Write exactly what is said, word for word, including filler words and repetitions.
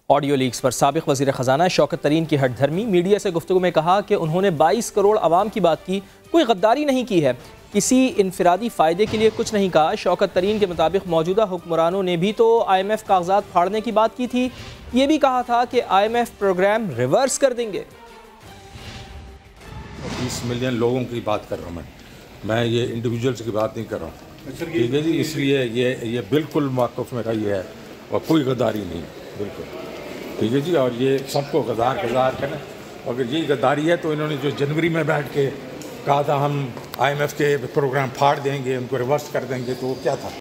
Audio leaks पर साबिक वज़ीर ख़जाना शौकत तरीन की हठधर्मी। मीडिया से गुफ्तगू में कहा कि उन्होंने बाईस करोड़ आवाम की बात की, कोई गद्दारी नहीं की है, किसी इनफरादी फ़ायदे के लिए कुछ नहीं कहा। शौकत तरीन के मुताबिक मौजूदा हुक्मरानों ने भी तो आई एम एफ कागजात फाड़ने की बात की थी, ये भी कहा था कि I M F program reverse कर देंगे। बीस मिलियन लोगों की बात कर रहा हूँ मैं मैं ये इंडिविजुअल्स की बात नहीं कर रहा हूँ, ठीक है जी। इसलिए ये ये बिल्कुल मौक़िफ़ मेरा ये है और कोई गद्दारी नहीं, बिल्कुल ठीक है जी। और ये सबको गद्दार गद्दार करना, अगर यही गद्दारी है तो इन्होंने जो जनवरी में बैठ के कहा था हम आई एम एफ के प्रोग्राम फाड़ देंगे, उनको रिवर्स कर देंगे, तो वो क्या था।